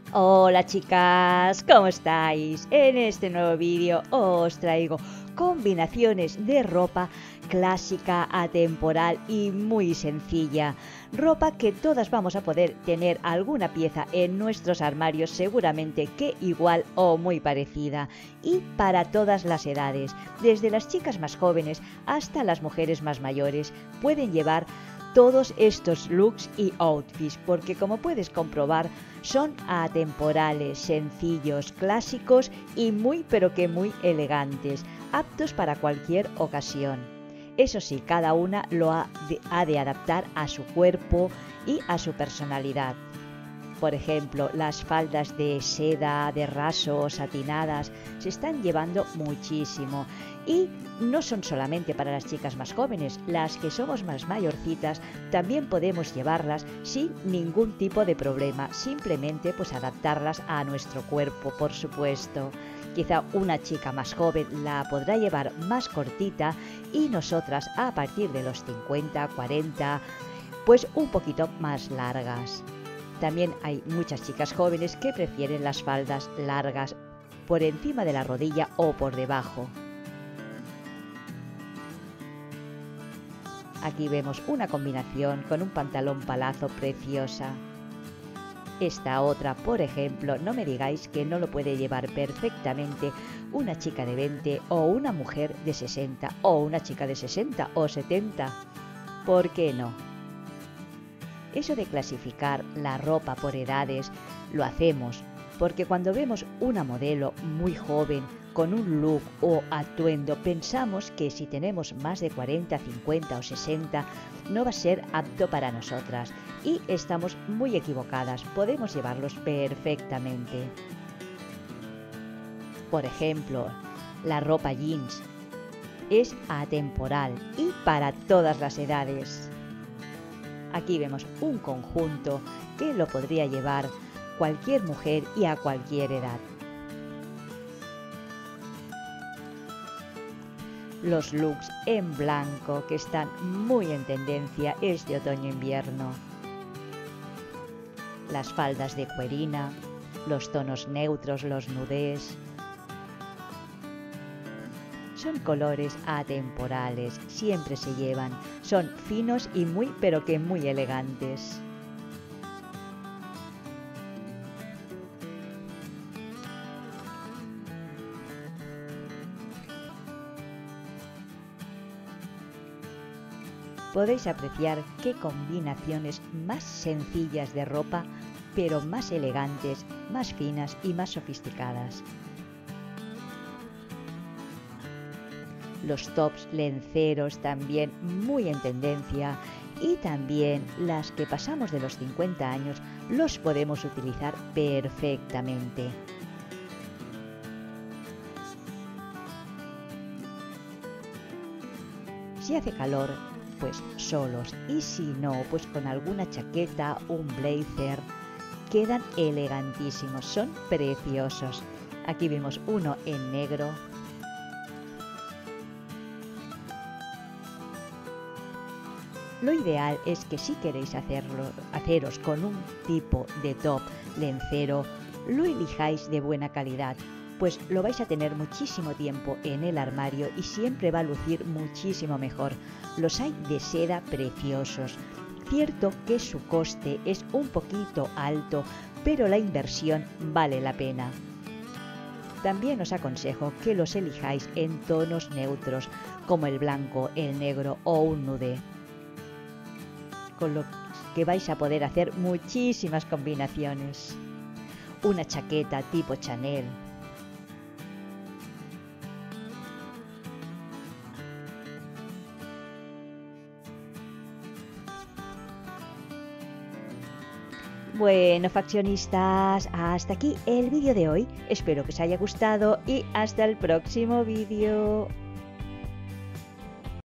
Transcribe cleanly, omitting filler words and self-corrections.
Hola chicas, ¿cómo estáis? En este nuevo vídeo os traigo combinaciones de ropa clásica, atemporal y muy sencilla. Ropa que todas vamos a poder tener alguna pieza en nuestros armarios, seguramente que igual o muy parecida. Y para todas las edades, desde las chicas más jóvenes hasta las mujeres más mayores, pueden llevar todos estos looks y outfits, porque como puedes comprobar son atemporales, sencillos, clásicos y muy pero que muy elegantes, aptos para cualquier ocasión. Eso sí, cada una lo ha de adaptar a su cuerpo y a su personalidad. Por ejemplo, las faldas de seda, de raso, satinadas, se están llevando muchísimo. Y no son solamente para las chicas más jóvenes, las que somos más mayorcitas también podemos llevarlas sin ningún tipo de problema, simplemente pues adaptarlas a nuestro cuerpo, por supuesto. Quizá una chica más joven la podrá llevar más cortita y nosotras a partir de los 50, 40, pues un poquito más largas. También hay muchas chicas jóvenes que prefieren las faldas largas por encima de la rodilla o por debajo. Aquí vemos una combinación con un pantalón palazo preciosa. Esta otra, por ejemplo, no me digáis que no lo puede llevar perfectamente una chica de 20 o una mujer de 60 o una chica de 60 o 70. ¿Por qué no? Eso de clasificar la ropa por edades lo hacemos porque cuando vemos una modelo muy joven con un look o atuendo pensamos que si tenemos más de 40, 50 o 60 no va a ser apto para nosotras y estamos muy equivocadas, podemos llevarlos perfectamente. Por ejemplo, la ropa jeans es atemporal y para todas las edades. Aquí vemos un conjunto que lo podría llevar cualquier mujer y a cualquier edad. Los looks en blanco que están muy en tendencia este otoño-invierno. Las faldas de cuerina, los tonos neutros, los nudés. Son colores atemporales, siempre se llevan, son finos y muy pero que muy elegantes. Podéis apreciar qué combinaciones más sencillas de ropa, pero más elegantes, más finas y más sofisticadas. Los tops lenceros también muy en tendencia y también las que pasamos de los 50 años los podemos utilizar perfectamente. Si hace calor, pues solos, y si no, pues con alguna chaqueta, un blazer, quedan elegantísimos, son preciosos. Aquí vemos uno en negro. Lo ideal es que si queréis haceros con un tipo de top lencero, lo elijáis de buena calidad, pues lo vais a tener muchísimo tiempo en el armario y siempre va a lucir muchísimo mejor. Los hay de seda preciosos. Cierto que su coste es un poquito alto, pero la inversión vale la pena. También os aconsejo que los elijáis en tonos neutros, como el blanco, el negro o un nude, con lo que vais a poder hacer muchísimas combinaciones. Una chaqueta tipo Chanel. Bueno, faccionistas, hasta aquí el vídeo de hoy. Espero que os haya gustado y hasta el próximo vídeo.